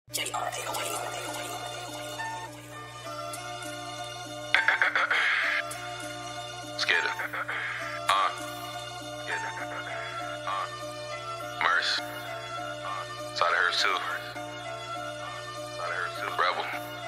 Scared it. Merce. Side of hers too. Rebel.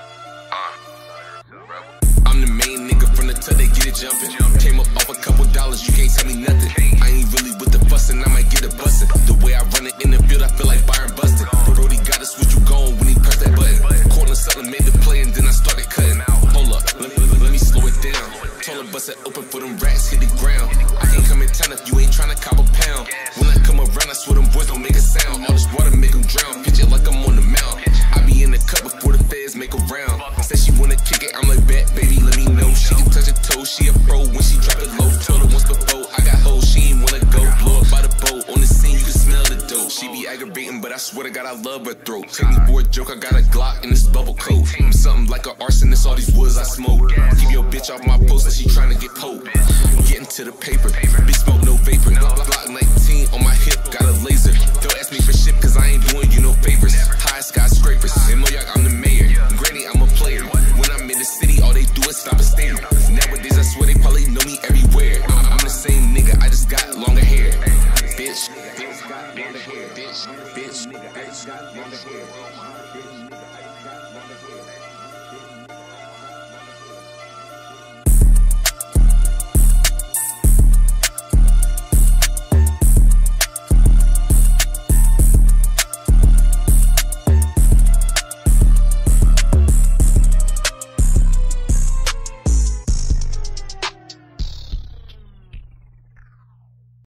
I'm the main nigga from the tut, they get it jumping. Came up off a couple dollars, you can't tell me nothing. I ain't really with the bustin', I might get it bustin'. The way I run it in the field, I feel like Byron Buxton. Brody got us what you going when he press that button. Corner something, made the play, and then I started cutting. Hold up, let me slow it down. Told her bust it open for them rats hit the ground. I can't come in town if you ain't tryna cop a pound. When I come around, I swear them boys don't make a sound. All this water make them drown, pitch it like I'm on the mount. I be in the cut before the feds make a round. Said she wanna kick it, I'm like, bet, baby, let me know. She can touch her toes, she a pro when she drop it low. Told her once before, I got hoes, she ain't wanna go. Blow up by the boat, on the scene, you can smell the dope. She be aggravating, but I swear to God, I love her throat. Take me for a joke, I got a Glock in this bubble coat. I'm something like an arsonist, all these woods I smoke. Keep your bitch off my post and she tryna get poked. Getting to the paper, big smoke, no vapor. Glock 19 on my hip, got a laser. Don't ask me for shit, cause I ain't doing you no favors. High skyscrapers, in Moyoc, I'm the mayor. Granny, I'm a player. When I'm in the city, all they do is stop and stare. Nowadays, I swear they probably know me everywhere. I'm the same nigga, I just got longer hair. Bitch, bitch, bitch, bitch, bitch, I just got longer hair.